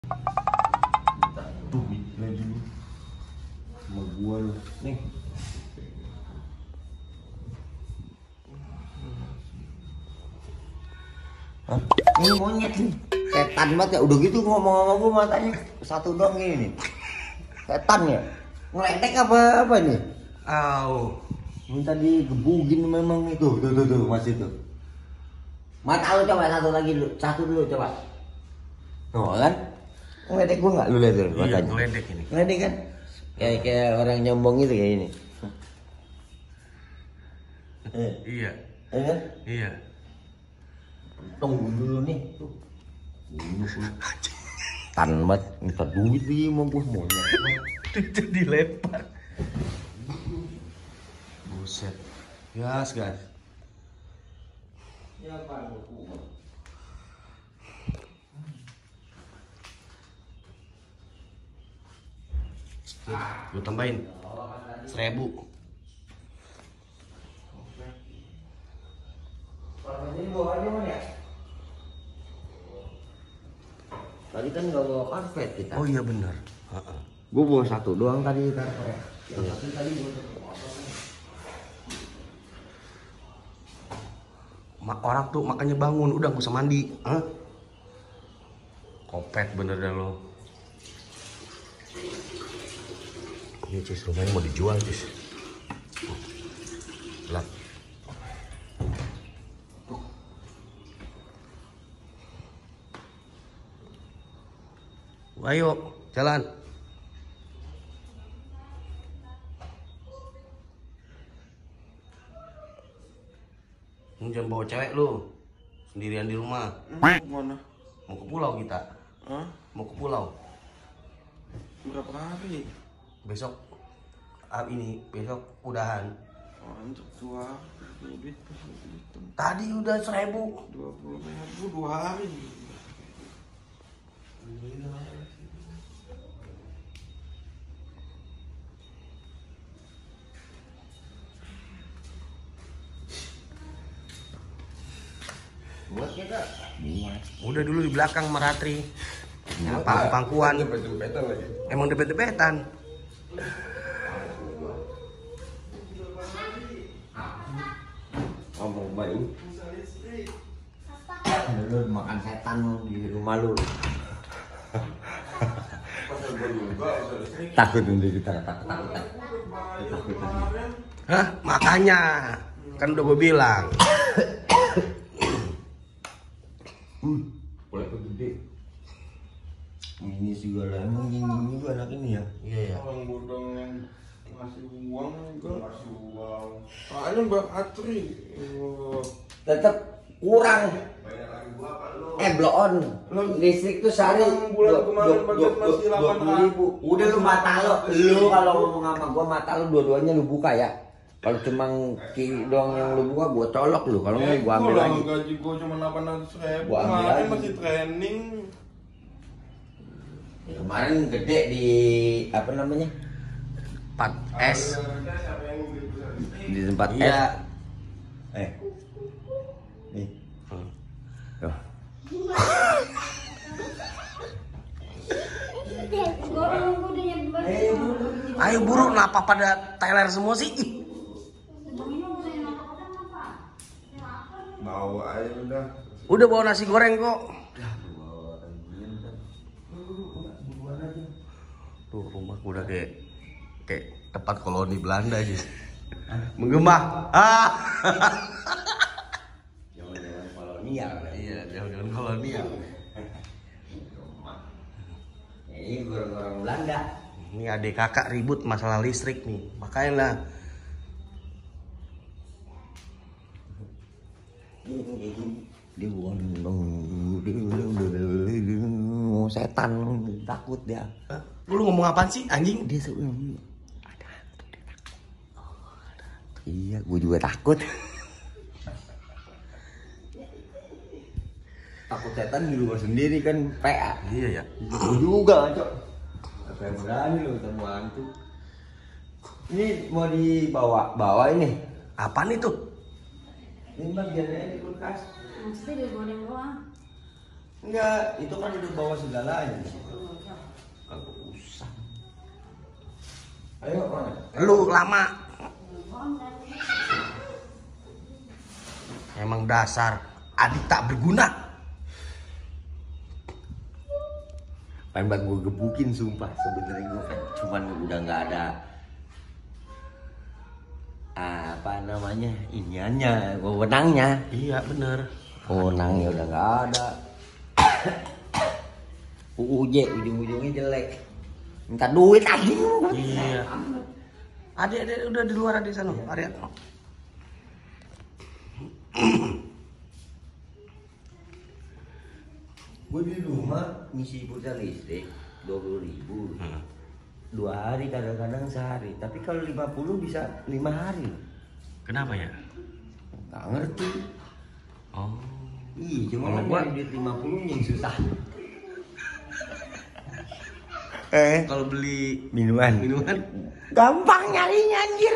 Duit lagi nih sama gua lu nih. Hah? Ini monyet nih, setan banget ya. Udah gitu ngomong sama gua matanya satu dong ini nih. Setan ya, ngeledek apa nih? Au, minta digebugin memang itu. Tuh masih tuh. Mata lu coba satu lagi dulu, satu dulu coba. Tuh kan, ngeledek gua nggak lu lihat dulu matanya? Iya, ngeledek ini. Ngeledek kan? Kayak orang nyombong itu kayak ini. Iya. Kan? Iya. Tunggu dulu nih. Tuh. Ini sih. Tan banget, minta duit lagi mau gua monyet. Duitnya dilempar. Buset. Gas. Ya Pak, Lu tambahin 1.000. ini bawahnya mana ya? Tadi kan nggak bawa karpet kita. Oh iya benar. Gua bawa satu doang tadi karpet. Yang satu tadi gua Orang tuh makanya bangun, udah gak usah mandi. Kopet bener dah lo. Ini Cis, rumahnya mau dijual Cis. Lihat. Ayo, jalan. Jangan bawa cewek lu sendirian di rumah. Mana? Mau ke pulau kita. Hah? Mau ke pulau. Berapa hari? Besok besok udahan. Anjir tua. Duit Tadi udah 1.000. 20.000 2 hari. buat kita. Udah dulu di belakang Meratri. Pangkuan. Dempet-dempetan lagi. Emang dempet-dempetan. Ngomong baik. Lu makan setan di rumah lu. Takut nanti kita takut. Hah? Makanya kan udah gue bilang. Boleh gede. Ini juga lah, emang ini juga anak ini ya. Iya ya. Orang bodong yang ngasih uang juga ngasih uang. Soalnya Mbak Atri. Tetap kurang. Blow on listrik tuh sehari Bulan kemarin paket masih 20.000. Udah lu mata lu kalau ngomong sama gua mata lu dua-duanya lu buka ya. Kalau cuma kiri doang yang lu buka gua colok lu. Kalau enggak gua ambil lagi. Gaji gua cuma 800.000. Gua ambil Kemarin lagi. masih training. Kemarin gede di apa namanya? 4S. Di tempat Iya. S. Nih. Tuh. Ayo buru, kenapa pada teler semua sih? Bawa aja udah. Udah bawa nasi goreng kok. Tuh rumah udah kayak tempat koloni Belanda aja. Menggema. Jangan kolonial. Iya, jangan kolonial. Ini orang-orang Belanda. Ini adik kakak ribut masalah listrik nih. Makanya lah. Dia bukan mau setan, takut dia. Lu ngomong apaan sih anjing? Dia sebenarnya ada hantu, dia takut. Iya, gue juga takut. Takut setan di rumah sendiri kan PA. Iya ya. Gue juga, Cok. Apa yang berani lo ketemu hantu? Ini mau dibawa ini. Apaan itu? Ini bagiannya di kulkas. Maksudnya dia goreng doang. Enggak, itu kan udah bawa segalanya. Kagak usah. Ayo, mana? Lu lama. Emang dasar adik tak berguna. Pengen banget gue gebukin sumpah. Sebenarnya gue kan cuman udah nggak ada apa namanya iniannya, wewenangnya. Iya bener. Wewenangnya udah nggak ada. UUJ ujung-ujungnya jelek. Minta duit aja. Iya. Adik udah di luar adik sana. Arya. Gue di rumah ngisi pulsa listrik 20.000. 2 hari kadang-kadang sehari. Tapi kalau 50 bisa 5 hari. Kenapa ya? Nggak ngerti. Oh. Iya, cuma Kalau kan gua duit 50 yang susah. Kalau beli Minuman gampang nyarinya anjir.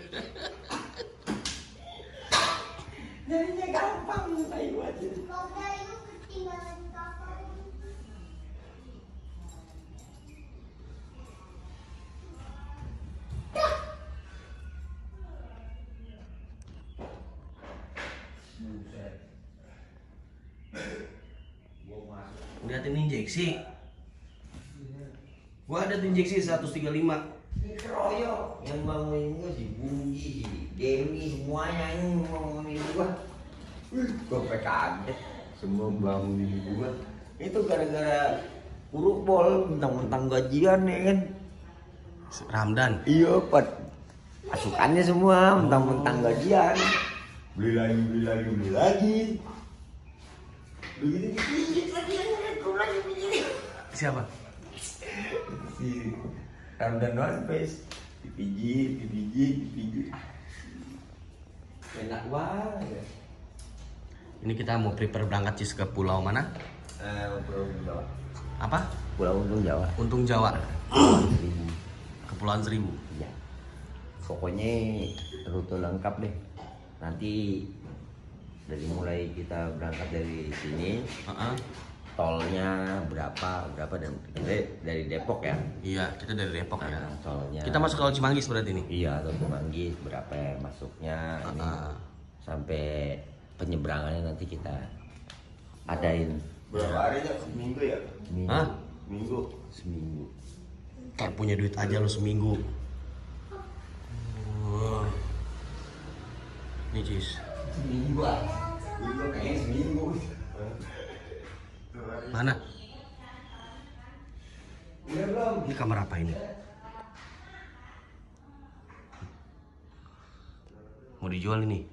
Nyarinya gampang, ayo aja. liatin injeksi. Gua ada injeksi 135. Ini keroyok yang bangunin gua si Bungji, si Dewi, semuanya ini bangunin gua. Gua sampai kaget semua bangunin gua. Itu gara-gara uruk bol mentang-mentang gajian ya kan. Ramdan. Iya, Pak. Pasukannya semua mentang-mentang gajian. Beli lagi. Begitu dipijit lagi, lagi pijit. Siapa? Si Ramdan One Face dipijit. Enak banget. Ini kita mau prepare berangkat Cis ke pulau mana? Pulau Jawa. Apa? Pulau Untung Jawa. Untung Jawa. Kepulauan Seribu. Iya. Pokoknya rute lengkap deh. Nanti dari mulai kita berangkat dari sini, tolnya berapa dan dari Depok ya? Iya, kita dari Depok ya. Tolnya. Kita masuk tol Cimanggis berarti nih. Iya, tol Cimanggis berapa ya masuknya ini sampai penyeberangannya nanti kita adain. Berapa harinya? Seminggu ya? Seminggu. Kayak punya duit aja lu seminggu. Nih Cis. Seminggu ah. Gue pengen seminggu. Mana? Udah belum? Ini kamar apa ini? Mau dijual ini?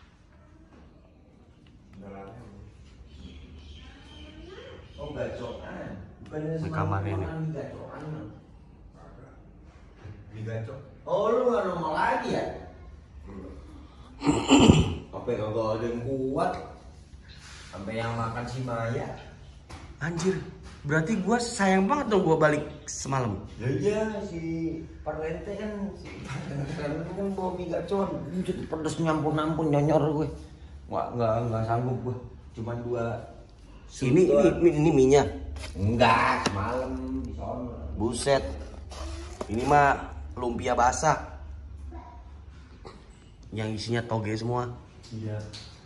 Oh, gacokan. Ini kamarnya nih. Digacok. Oh, lu nggak normal lagi ya? Apa kagak ada yang kuat? Sampai yang makan si Maya. Anjir, berarti gua sayang banget dong gua balik semalam. Ya iya, si Parlente kan kan bawa mie gacor. Pedes nyampun nyonyor gue. Nggak sanggup gue. Cuman 2. Ini minyak. Enggak, semalam di sono. Buset. Ini mah lumpia basah. Yang isinya toge semua. Iya.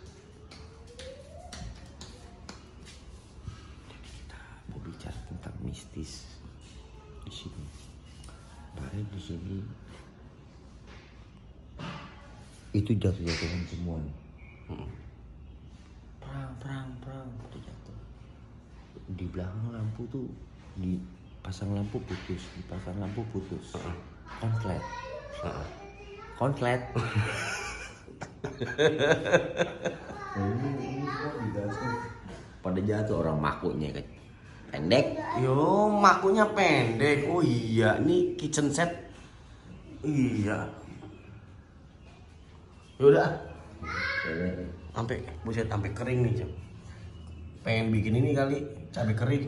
Kita mau bicara tentang mistis di sini. Dari di sini itu jatuh-jatuhan semua nih. Perang itu jatuh. Di belakang lampu tuh dipasang lampu putus, Konslet. Ini kok digasnya pada jatuh orang makuknya kan pendek. Yo, makanya pendek. Oh iya, ini kitchen set. Iya. Yaudah. Sampai kering nih, Cem. Pengen bikin ini kali, cabai kering.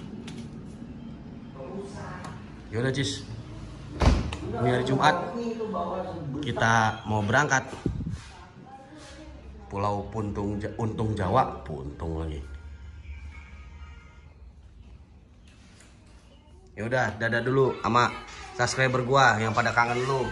Yaudah Cis, ini hari Jumat, kita mau berangkat Pulau Untung Jawa, Puntung lagi. Ya udah, dadah dulu sama subscriber gua yang pada kangen lu.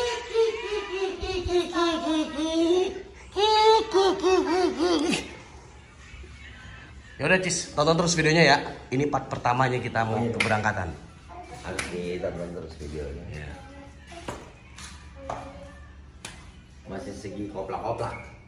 Ya udah Cis, tonton terus videonya ya. Ini part pertamanya kita mau keberangkatan. Harus ditonton terus videonya. Ya. Masih segi koplak-koplak.